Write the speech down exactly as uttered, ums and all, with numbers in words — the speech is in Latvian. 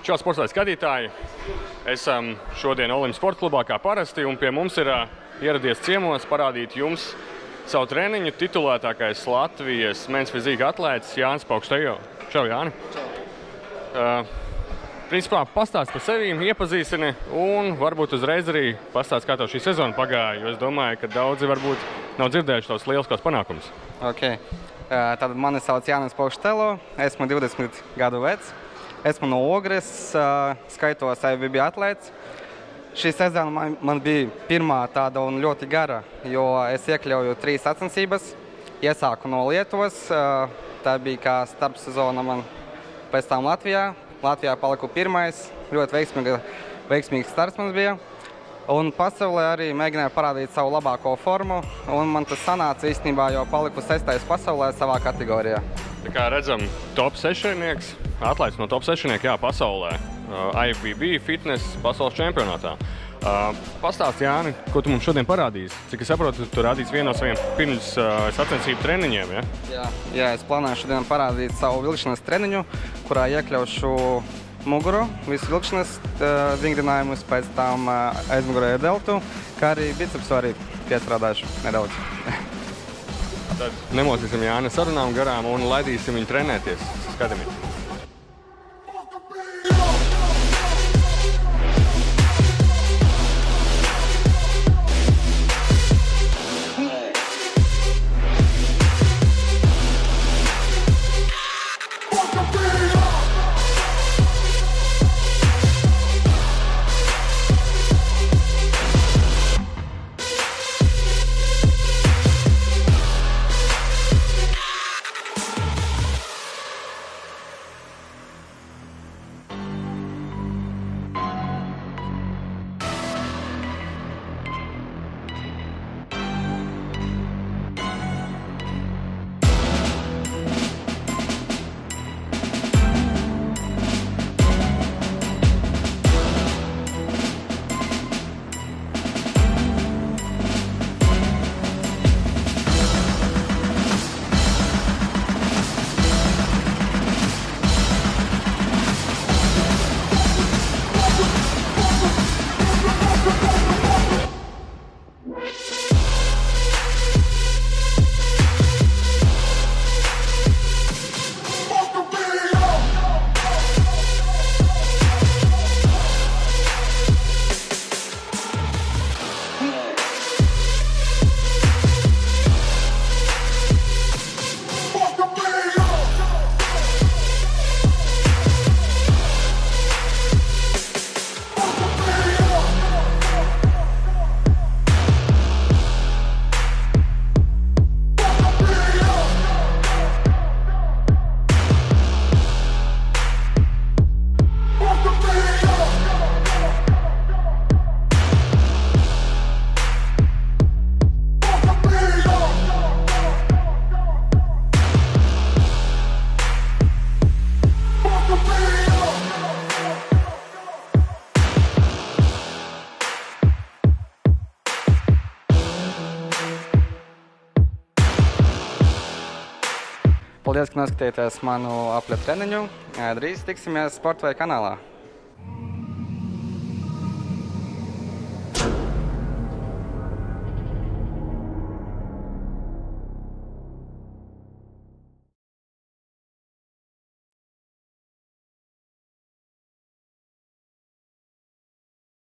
Čau, sporta skatītāji! Esam šodien Olimpas sporta klubā kā parasti, un pie mums ir uh, ieradies ciemos parādīt jums savu treniņu titulētākais Latvijas men's fizika atlētis Jānis Paukštejo. Čau, Jāni! Čau! Uh, principā pastāst par sevi, iepazīstini un varbūt uzreiz arī pastāst, kā tev šī sezona pagāja, jo es domāju, ka daudzi varbūt nav dzirdējuši tavs lieliskos panākumus. Ok. Uh, tad mani sauc Jānis Paukštejo, esmu divdesmit gadu vecs. Esmu no Ogres, uh, skaitos I F B B atlēts. Šī sezona man, man bija pirmā tāda un ļoti gara, jo es iekļauju trīs sacensības. Iesāku no Lietuvas, uh, tā bija kā starpsezona man pēc tam Latvijā. Latvijā paliku pirmais, ļoti veiksmīga, veiksmīgs starts mums bija. Un pasaulē arī mēģināju parādīt savu labāko formu, un man tas sanāca īstenībā, jo paliku sestais pasaulē savā kategorijā. Tā kā redzam, top sešnieks, atlaists no top sešnieka, jā, pasaulē. Uh, I F B B fitness pasaules čempionātā. Uh, pastāst, Jāni, ko tu mums šodien parādīsi? Cik es saprotu, tu rādīsi vienu no saviem pirms uh, sacensību treniņiem, ja? Jā, jā, es plānoju šodien parādīt savu vilkšanas treniņu, kurā iekļaušu muguru, visu vilkšanas uh, vingrinājumus, pēc tam uh, aizmugurēju deltu, kā arī bicepsu arī piestrādāšu nedaudz. Tad nemocīsim Jāni sarunām garām un laidīsim viņu trenēties. Skatāmies! Paldies, ka noskatījāties manu apļa treniņu. Drīz tiksimies Sportveidu kanālā.